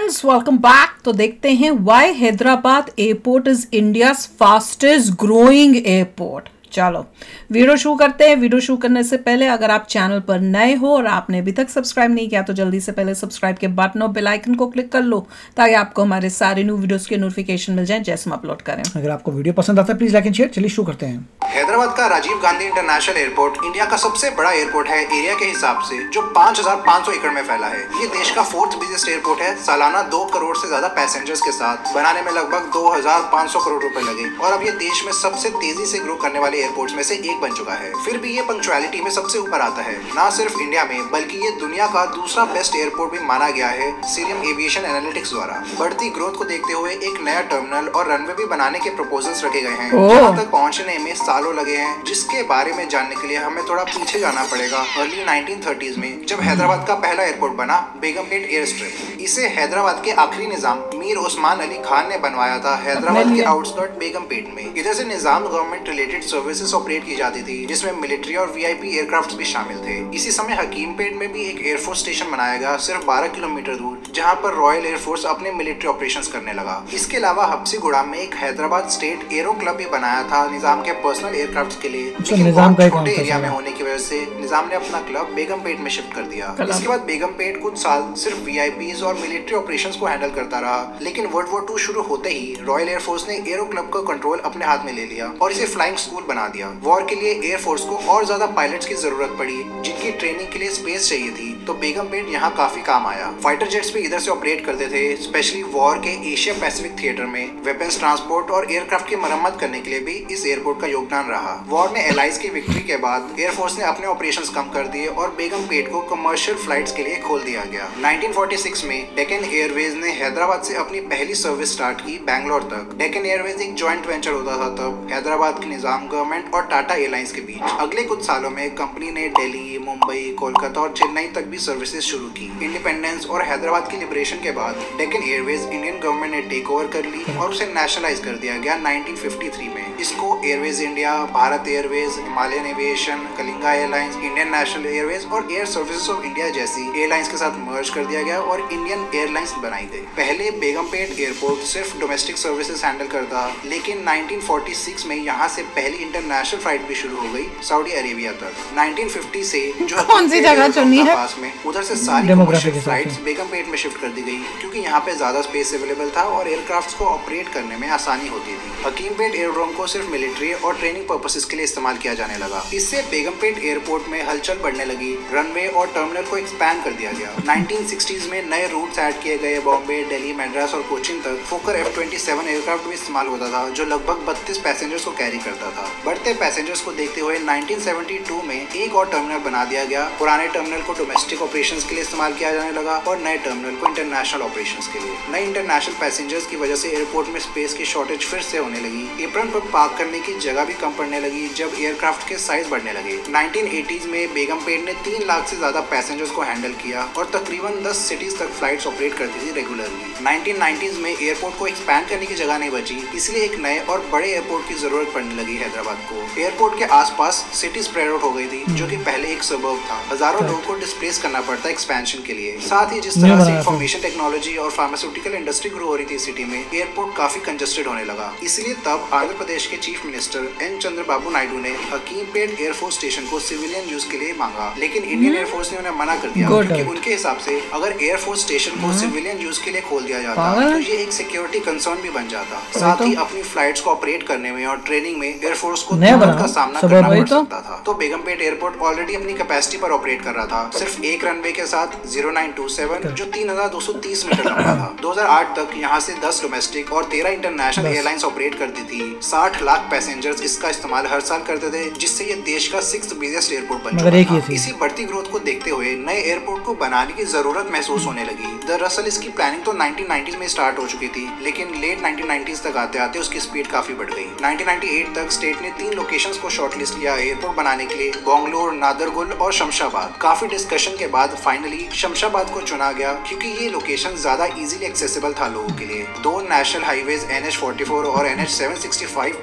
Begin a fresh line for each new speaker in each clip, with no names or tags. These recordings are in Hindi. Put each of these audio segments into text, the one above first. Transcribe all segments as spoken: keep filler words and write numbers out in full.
Friends, welcome back. तो देखते हैं why Hyderabad airport is India's fastest growing airport. चलो वीडियो शुरू करते हैं। वीडियो शुरू करने से पहले अगर आप चैनल पर नए हो और आपने अभी तक सब्सक्राइब नहीं किया तो जल्दी से पहले सब्सक्राइब के बटन और बेल आइकन को क्लिक कर लो ताकि आपको हमारे सारे न्यू वीडियोस के नोटिफिकेशन मिल जाएं जैसे हम अपलोड करें।
अगर आपको वीडियो पसंद आता है प्लीज लाइक एंड शेयर। चलिए शुरू करते हैं।
हैदराबाद का Rajiv Gandhi international airport India का सबसे बड़ा एयरपोर्ट है एरिया के हिसाब से, जो पाँच हज़ार पाँच सौ एकड़ में फैला है। ये देश का फोर्थ बिगेस्ट एयरपोर्ट है। सालाना दो करोड़ से ज्यादा पैसेंजर्स के साथ बनाने में लगभग दो हज़ार पाँच सौ करोड़ रुपए लगे और अब ये देश में सबसे तेजी से ग्रो करने वाले एयरपोर्ट्स में से एक बन चुका है। फिर भी ये पंक्चुअलिटी में सबसे ऊपर आता है। न सिर्फ इंडिया में बल्कि ये दुनिया का दूसरा बेस्ट एयरपोर्ट भी माना गया है सीरियम एविएशन एनालिटिक्स द्वारा। बढ़ती ग्रोथ को देखते हुए एक नया टर्मिनल और रनवे भी बनाने के प्रपोजल्स रखे गए हैं, जहां तक पहुंचने में सालों लगे हैं, जिसके बारे में जानने के लिए हमें थोड़ा पीछे जाना पड़ेगा। अर्ली नाइनटीन थर्टीज़ में जब हैदराबाद का पहला एयरपोर्ट बना, बेगमपेट एयर स्ट्रिप। इसे हैदराबाद के आखिरी निजाम मीर उस्मान अली खान ने बनवाया था हैदराबाद के आउटस्कर्ट बेगमपेट में। इधर से Nizam government related services operate की जाती थी, जिसमें मिलिट्री और वीआईपी एयरक्राफ्ट भी शामिल थे। इसी समय हकीमपेट में भी एक एयरफोर्स स्टेशन बनाया गया सिर्फ बारह किलोमीटर दूर, जहां पर रॉयल एयरफोर्स अपने मिलिट्री ऑपरेशंस करने लगा। इसके अलावा हब्सीगुड़ा में एक हैदराबाद स्टेट एरो क्लब भी बनाया था निजाम के पर्सनल एयरक्राफ्ट के लिए।
निजाम का
छोटे एरिया में होने की वजह से निजाम ने अपना क्लब बेगमपेट में शिफ्ट कर दिया। इसके बाद बेगमपेट कुछ साल सिर्फ वीआईपीज और मिलिट्री ऑपरेशंस को हैंडल करता रहा, लेकिन वर्ल्ड वॉर टू शुरू होते ही रॉयल एयरफोर्स ने एरो क्लब का कंट्रोल अपने हाथ में ले लिया और इसे फ्लाइंग स्कूल बना दिया। वॉर के लिए एयरफोर्स को और ज्यादा पायलट्स की जरूरत पड़ी, जिनकी ट्रेनिंग के लिए स्पेस चाहिए थी, तो बेगमपेट यहाँ काफी काम आया। फाइटर जेट्स भी इधर से ऑपरेट करते थे, स्पेशली वॉर के एशिया पैसिफिक थिएटर में वेपन्स ट्रांसपोर्ट और एयरक्राफ्ट की मरम्मत करने के लिए भी इस एयरपोर्ट का योगदान रहा। वॉर में एलाइज की विक्ट्री के बाद एयरफोर्स ने अपने ऑपरेशंस कम कर दिए और बेगमपेट को कमर्शियल फ्लाइट्स के लिए खोल दिया गया। नाइनटीन फोर्टी सिक्स में डेक्कन एयरवेज ने हैदराबाद से अपनी पहली सर्विस स्टार्ट की बैंगलोर तक। डेक्कन एयरवेज एक जॉइंट वेंचर होता था तब हैदराबाद की निजाम गवर्नमेंट और टाटा एयरलाइंस के बीच। अगले कुछ सालों में कंपनी ने दिल्ली, मुंबई, कोलकाता और चेन्नई तक भी सर्विसेज शुरू की। इंडिपेंडेंस और हैदराबाद की लिबरेशन के बाद डेक्कन एयरवेज इंडियन गवर्नमेंट ने टेक ओवर कर ली और उसे नेशनलाइज कर दिया गया नाइनटीन फिफ्टी थ्री में। इसको airways India, Bharat airways, Himalayan aviation, Kalinga airlines, Indian national airways और एयर सर्विसेज ऑफ इंडिया जैसी एयरलाइंस के साथ मर्ज कर दिया गया और इंडियन एयरलाइंस बनाई गई। पहले बेगमपेट एयरपोर्ट सिर्फ डोमेस्टिक सर्विसेज हैंडल करता, लेकिन नाइनटीन फोर्टी सिक्स में यहाँ से पहली इंटरनेशनल फ्लाइट भी शुरू हो गई सऊदी अरेबिया तक। नाइनटीन फिफ्टी से जो
कौन सी जगह चुनी है
पास में, उधर से सारी कमर्शियल फ्लाइट्स बेगमपेट में शिफ्ट कर दी गई, क्योंकि यहाँ पे ज्यादा स्पेस अवेलेबल था और एयरक्राफ्ट्स को ऑपरेट करने में आसानी होती थी। हकीमपेट एयरड्रोम को सिर्फ मिलिट्री और ट्रेनिंग पर्पसेस के लिए इस्तेमाल किया जाने लगा। इससे बेगमपेट एयरपोर्ट में हलचल बढ़ने लगी। रनवे और टर्मिनल को एक्सपैंड कर दिया गया। नाइनटीन सिक्सटीज़ में नए रूट्स ऐड किए गए। बॉम्बे, दिल्ली, मद्रास और कोचिन तक Fokker F twenty seven aircraft भी इस्तेमाल होता था, जो लगभग बत्तीस पैसेंजर्स को कैरी करता था। बढ़ते पैसेंजर्स को देखते हुए नाइनटीन सेवेंटी टू में एक और टर्मिनल बना दिया गया। पुराने टर्मिनल को डोमेस्टिक ऑपरेशंस के लिए इस्तेमाल किया जाने लगा और नए टर्मिनल को इंटरनेशनल ऑपरेशंस के लिए। नए इंटरनेशनल पैसेंजर्स की वजह से एयरपोर्ट में स्पेस की शॉर्टेज फिर से होने लगी। एप्रन पर पार्क करने की जगह भी कम पड़ने लगी जब एयरक्राफ्ट के साइज बढ़ने लगे। नाइनटीन एटीज़ में बेगमपेट ने तीन लाख से ज्यादा पैसेंजर्स को हैंडल किया और तकरीबन दस सिटीज तक फ्लाइट्स ऑपरेट करती थी रेगुलरली। नाइनटीन नाइंटीज़ में एयरपोर्ट को एक्सपैंड करने की जगह नहीं बची, इसलिए एक नए और बड़े एयरपोर्ट की जरूरत पड़ने लगी हैदराबाद को। एयरपोर्ट के आसपास सिटी स्प्रेड आउट हो गई थी, जो कि पहले एक सबर्ब था। हजारों लोगों को डिस्प्लेस करना पड़ता एक्सपेंशन के लिए। साथ ही जिस तरह से इंफॉर्मेशन टेक्नोलॉजी और फार्मास्यूटिकल इंडस्ट्री ग्रो हो रही थी सिटी में, एयरपोर्ट काफी कंजस्टेड होने लगा। इसलिए तब आंध्र प्रदेश के chief minister N Chandrababu Naidu ने हकीमपेट एयरफोर्स स्टेशन को सिविलियन यूज के लिए मांगा, लेकिन इंडियन एयरफोर्स ने उन्हें मना कर दिया, क्योंकि उनके हिसाब से अगर एयरफोर्स स्टेशन को सिविलियन यूज के लिए खोल दिया जाता तो ये एक सिक्योरिटी कंसर्न भी बन जाता। साथ ही अपनी फ्लाइट्स को ऑपरेट करने में और ट्रेनिंग में एयरफोर्स को दिक्कत का सामना करना पड़ सकता था। तो बेगमपेट एयरपोर्ट ऑलरेडी अपनी कैपेसिटी पर ऑपरेट कर रहा था, सिर्फ एक रनवे के साथ ज़ीरो नाइन टू सेवन, जो तीन हज़ार दो सौ तीस मीटर लंबा था। दो हज़ार आठ तक यहाँ से दस डोमेस्टिक और तेरह इंटरनेशनल एयरलाइंस ऑपरेट करती थी। साठ लाख पैसेंजर्स इसका इस्तेमाल हर साल करते थे, जिससे ये देश का सिक्स्थ बिगेस्ट एयरपोर्ट बन चुका था। इसी बढ़ती ग्रोथ को देखते हुए नए एयरपोर्ट को बनाने की जरूरत महसूस होने लगी। दरअसल इसकी प्लानिंग तो नाइनटीन नाइंटीज़ में स्टार्ट हो चुकी थी, लेकिन लेट नाइनटीन नाइंटीज़ तक आते आते उसकी स्पीड काफी बढ़ गई। नाइनटीन नाइंटी एट तक स्टेट ने तीन लोकेशंस को शॉर्टलिस्ट किया एयरपोर्ट बनाने के लिए, बेंगलुरु, नादरगुल और शमशाबाद। काफी डिस्कशन के बाद फाइनली शमशाबाद को चुना गया, क्योंकि ये लोकेशन ज्यादा इजीली एक्सेसिबल था लोगों के लिए। दो national highways N H forty four और N H seven sixty five पास से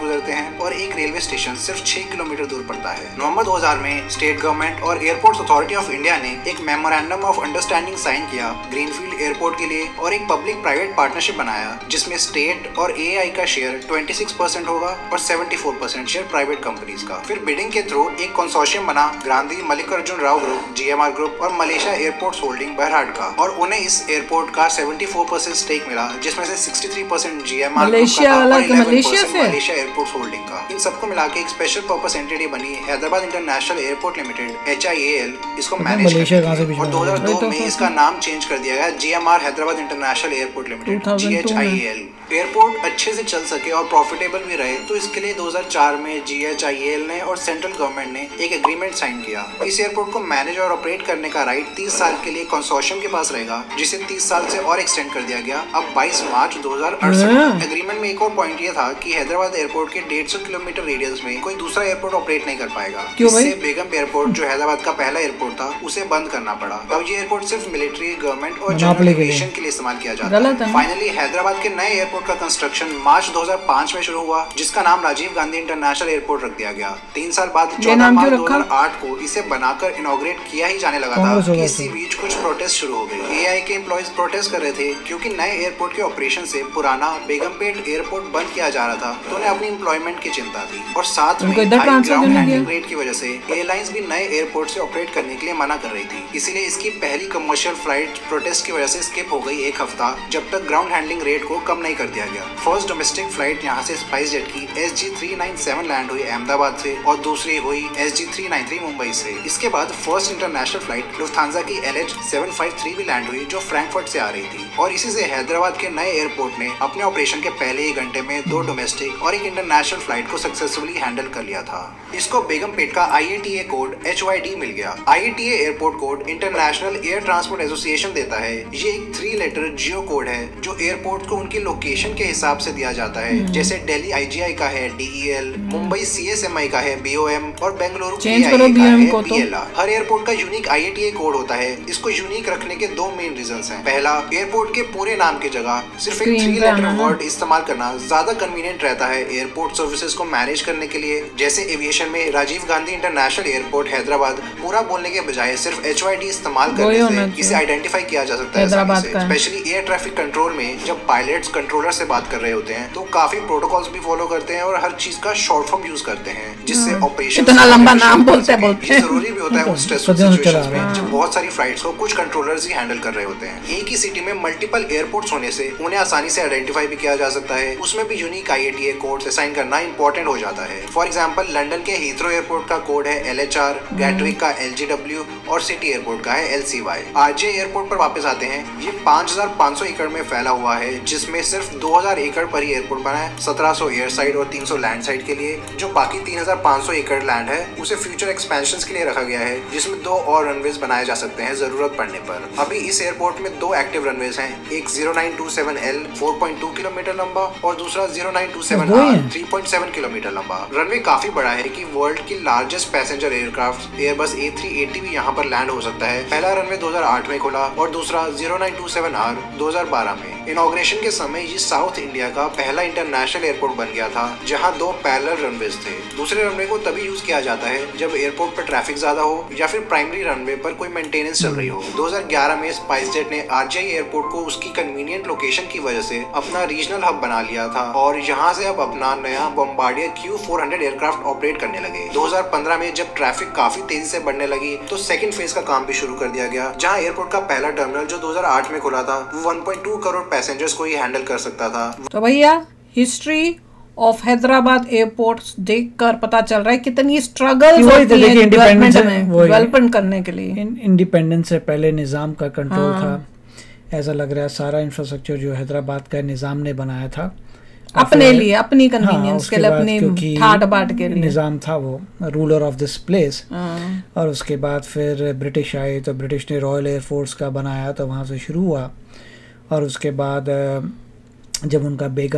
गुजरते हैं और एक रेलवे स्टेशन सिर्फ छह किलोमीटर दूर पड़ता है। नवंबर दो हज़ार में स्टेट गवर्नमेंट और एयरपोर्ट्स अथॉरिटी ऑफ इंडिया ने एक मेमोरेंडम ऑफ अंडरस्टैंडिंग साइन किया ग्रीनफील्ड एयरपोर्ट के लिए और एक पब्लिक प्राइवेट पार्टनरशिप बनाया जिसमें स्टेट और ए आई का शेयर छब्बीस परसेंट होगा और चौहत्तर परसेंट शेयर प्राइवेट कंपनीज का। फिर बिडिंग के थ्रू एक कंसोर्शियम बना Gandhi Mallikarjuna Rao group, G M R group और मलेशिया एयरपोर्ट्स होल्डिंग बहरहाट का, और उन्हें इस एयरपोर्ट का चौहत्तर परसेंट स्टेक मिला जिसमें से तिरसठ percent G M R
Malaysia वाला
और
के मलेशिया से
मलेशिया एयरपोर्ट्स होल्डिंग का। इन सबको मिला के एक स्पेशल पर्पस एंटिटी बनी Hyderabad international airport limited H I A L, इसको मैनेज करती है और दो हज़ार दो में इसका नाम चेंज कर दिया गया G M R Hyderabad international airport limited, G H I A L. Airport अच्छे से चल सके और प्रॉफिटेबल भी रहे तो इसके लिए दो हज़ार चार में जी एच आई ए एल ने और सेंट्रल गवर्नमेंट ने एक एग्रीमेंट साइन किया। इस एयरपोर्ट को मैनेज और ऑपरेट करने का राइट तीस साल के लिए कंसोर्शियम के पास रहेगा जिसे तीस साल से और एक्सटेंड कर दिया गया अब बाईस मार्च दो हज़ार अड़सठ। एग्रीमेंट में एक और पॉइंट ये था कि हैदराबाद एयरपोर्ट के डेढ़ सौ किलोमीटर रेडियस में कोई दूसरा एयरपोर्ट ऑपरेट नहीं कर पाएगा। इससे बेगम एयरपोर्ट जो हैदराबाद का पहला एयरपोर्ट था उसे बंद करना पड़ा। अब ये एयरपोर्ट सिर्फ मिलिट्री, गवर्नमेंट और जनरल एविएशन के लिए इस्तेमाल किया जाता है। फाइनली हैदराबाद के नए एयरपोर्ट का कंस्ट्रक्शन मार्च दो हज़ार पाँच में शुरू हुआ जिसका नाम राजीव गांधी इंटरनेशनल एयरपोर्ट रख दिया गया। तीन साल बाद चौदह मार्च दो हज़ार आठ को इसे बनाकर इनॉग्रेट किया ही जाने लगा था कि इसी बीच कुछ प्रोटेस्ट शुरू हो गए। ए आई के एम्प्लॉइज प्रोटेस्ट कर रहे थे क्योंकि नए एयरपोर्ट के ऑपरेशन से पुराना बेगमपेट एयरपोर्ट बंद किया जा रहा था तो उन्हें अपनी एम्प्लॉयमेंट की चिंता थी और साथ में हाई ग्राउंड हैंडलिंग रेट की वजह से एयरलाइंस भी नए एयरपोर्ट से ऑपरेट करने के लिए मना कर रही थी। इसीलिए इसकी पहली कमर्शियल फ्लाइट प्रोटेस्ट की वजह से स्किप हो गई एक हफ्ता जब तक ग्राउंड हैंडलिंग रेट को कम नहीं कर दिया गया। फर्स्ट डोमेस्टिक फ्लाइट यहाँ से स्पाइस जेट की S G three nine seven land हुई अहमदाबाद से और दूसरी हुई S G three nine three Mumbai से। इसके बाद फर्स्ट इंटरनेशनल फ्लाइट लुफ्थांसा की L H seven five three भी लैंड हुई जो फ्रैंकफर्ट से आ रही थी और इसी से हैदराबाद के नए एयरपोर्ट ने अपने ऑपरेशन के पहले ही घंटे में दो डोमेस्टिक और एक इंटरनेशनल फ्लाइट को सक्सेसफुली हैंडल कर लिया था। इसको बेगमपेट का I A T A code H Y D मिल गया। I A T A airport code international air transport association देता है। ये एक थ्री लेटर जियो कोड है जो एयरपोर्ट को उनकी लोकेशन के हिसाब से दिया जाता है। जैसे दिल्ली आई जी आई का है D E L, Mumbai C S M I का है बी ओ एम और बेंगलुरु का है बी एल आर। हर एयरपोर्ट का unique I A T A code होता है। इसको यूनिक रखने के दो मेन रीजंस हैं। पहला, एयरपोर्ट के पूरे नाम की जगह सिर्फ एक थ्री लेटर वर्ड इस्तेमाल करना ज्यादा कन्वीनियंट रहता है एयरपोर्ट सर्विसेज को मैनेज करने के लिए। जैसे एविएशन में राजीव गांधी इंटरनेशनल एयरपोर्ट हैदराबाद पूरा बोलने के बजाय सिर्फ एच वाई डी इस्तेमाल करने से इसे आइडेंटिफाई किया जा सकता है। स्पेशली एयर ट्रैफिक कंट्रोल में जब पायलट्स कंट्रोलर से बात कर रहे होते हैं तो काफी प्रोटोकॉल्स भी फॉलो करते हैं और हर चीज का शॉर्ट फॉर्म यूज करते हैं जिससे ऑपरेशन
इतना लंबा नाम बोलते हैं बोलते हैं
जरूरी भी होता है उस स्ट्रेसफुल सिचुएशंस में जब बहुत सारी फ्लाइट्स को कुछ कंट्रोलर्स ही हैंडल कर रहे होते हैं। एक ही सिटी में मल्टीपल एयरपोर्ट्स होने से उन्हें आसानी से आइडेंटिफाई भी किया जा सकता है। उसमें भी unique I A T A code assign करना इंपॉर्टेंट हो जाता है। फॉर एग्जांपल लंदन के हीथ्रो एयरपोर्ट का कोड है एल एच आर, गैटविक का एल जी डब्ल्यू और सिटी एयरपोर्ट का है L C Y. R J airport पर वापस आते हैं। ये पाँच हज़ार पाँच सौ एकड़ में फैला हुआ है जिसमें सिर्फ दो हज़ार एकड़ पर ही एयरपोर्ट बना है, सत्रह सौ एयर साइड और तीन सौ लैंड साइड के लिए। जो बाकी तीन हज़ार पाँच सौ एकड़ लैंड है उसे फ्यूचर एक्सपेंशंस के लिए रखा गया है जिसमें दो और रनवेज बनाए जा सकते हैं जरूरत पड़ने पर। अभी इस एयरपोर्ट में दो एक्टिव रनवेज हैं, एक zero nine two seven L four point two kilometre लंबा और दूसरा zero nine two seven R three point seven kilometre लंबा। रनवे काफी बड़ा है कि वर्ल्ड की largest passenger aircraft Airbus A three eighty भी यहाँ पर लैंड हो सकता है। पहला रनवे दो हज़ार आठ में खुला और दूसरा zero nine two seven R दो हज़ार बारह में। इनॉग्रेशन के समय ये साउथ इंडिया का पहला इंटरनेशनल एयरपोर्ट बन गया था जहां दो पैरेलल रनवेज थे। दूसरे रनवे को तभी यूज किया जाता है जब एयरपोर्ट पर ट्रैफिक ज्यादा हो या फिर प्राइमरी रनवे पर कोई मेंटेनेंस चल रही हो। दो हज़ार ग्यारह में स्पाइस जेट ने आर जी आई एयरपोर्ट को उसकी कन्वीनियंट लोकेशन की वजह से अपना रीजनल हब बना लिया था और यहाँ से अब अपना नया Bombardier Q four hundred aircraft operate करने लगे। दो हज़ार पंद्रह में जब ट्रैफिक काफी तेजी से बढ़ने लगी तो सेकंड फेज का काम भी शुरू कर दिया गया जहाँ एयरपोर्ट का पहला टर्मिनल जो दो हज़ार आठ में खुला था वो one point two crore passengers को ही हैंडल कर सकता था।
तो भैया हिस्ट्री ऑफ हैदराबाद एयरपोर्ट देखकर पता चल रहा है कितनी स्ट्रगल होती है डेवलपमेंट करने के लिए।
इंडिपेंडेंस से पहले निजाम का कंट्रोल हाँ। था। ऐसा लग रहा है सारा इंफ्रास्ट्रक्चर जो हैदराबाद का निजाम ने बनाया था
अपने लिए, अपनी कन्वीनियंस हाँ, के लिए, अपनी ठाट बाट के लिए
निजाम था वो रूलर ऑफ दिस प्लेस। और उसके बाद फिर ब्रिटिश आए तो ब्रिटिश ने रॉयल एयरफोर्स का बनाया तो वहाँ से शुरू हुआ और उसके बाद जब उनका बेगम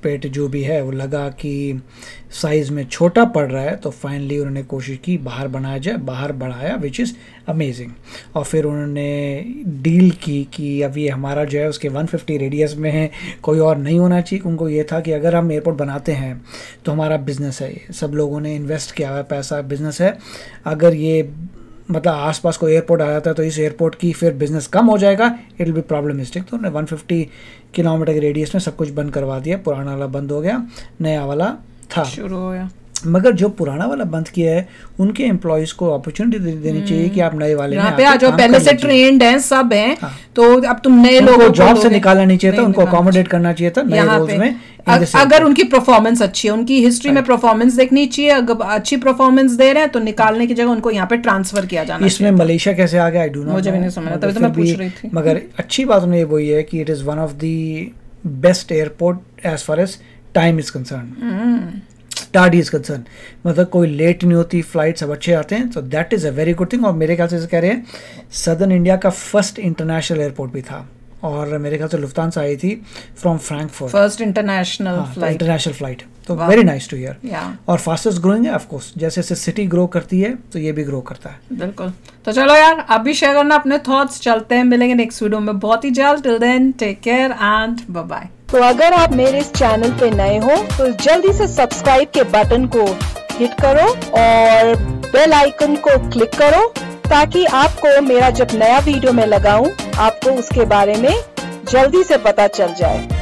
पेट जो भी है वो लगा कि साइज़ में छोटा पड़ रहा है, तो फाइनली उन्होंने कोशिश की बाहर बनाया जाए, बाहर बढ़ाया, विच इज़ अमेजिंग। और फिर उन्होंने डील की कि अब ये हमारा जो है उसके वन फिफ्टी रेडियस में है, कोई और नहीं होना चाहिए। उनको ये था कि अगर हम एयरपोर्ट बनाते हैं तो हमारा बिज़नेस है, ये सब लोगों ने इन्वेस्ट किया हुआ है पैसा, बिज़नेस है, अगर ये मतलब आसपास कोई एयरपोर्ट आ जाता है तो इस एयरपोर्ट की फिर बिज़नेस कम हो जाएगा, इट विल बी प्रॉब्लमिस्टिक। तो उन्होंने वन फिफ्टी किलोमीटर के रेडियस में सब कुछ बंद करवा दिया, पुराना वाला बंद हो गया, नया वाला था
शुरू हो गया।
मगर जो पुराना वाला बंद किया है उनके एम्प्लॉयज को अपॉर्चुनिटी देनी चाहिए कि आप नए वाले
यहाँ पे आ जाओ, पहले से ट्रेंड हैं, सब हैं, हाँ। तो अब तुम नए लोगों को
जॉब से निकालना नहीं चाहिए था, उनको अकोमोडेट करना चाहिए था नए रोल्स में।
अगर उनकी परफॉर्मेंस अच्छी है, उनकी हिस्ट्री में परफॉर्मेंस देखनी चाहिए, अगर अच्छी परफॉर्मेंस दे रहे हैं तो निकालने की जगह उनको यहाँ पे ट्रांसफर किया जाना।
इसमें मलेशिया कैसे आ गया आई डू नॉट,
मुझे भी नहीं समझ, तभी तो मैं पूछ रही थी।
मगर अच्छी बात उन्हें वही है कि it is one of the best airport as far as time is concern, tardy is concern, मतलब कोई लेट नहीं होती, फ्लाइट सब अच्छे आते हैं, तो that is a very good thing. और मेरे ख्याल से कह रहे हैं सदर्न इंडिया का फर्स्ट इंटरनेशनल एयरपोर्ट भी था, और मेरे ख्याल से लुफ्तांसा आई थी from Frankfurt,
first international flight,
international flight, तो वेरी नाइस टू हियर। और फास्टेस्ट ग्रोइंग है ऑफ कोर्स, जैसे जैसे सिटी ग्रो करती है तो ये भी ग्रो करता है।
बिल्कुल। तो चलो यार, आप भी शेयर करना अपने थॉट्स, चलते हैं, मिलेंगे नेक्स्ट वीडियो में बहुत ही जल्द। Till then take care and bye bye.
तो अगर आप मेरे इस चैनल पे नए हो तो जल्दी से सब्सक्राइब के बटन को हिट करो और बेल आइकन को क्लिक करो, ताकि आपको मेरा जब नया वीडियो मैं लगाऊं आपको उसके बारे में जल्दी से पता चल जाए।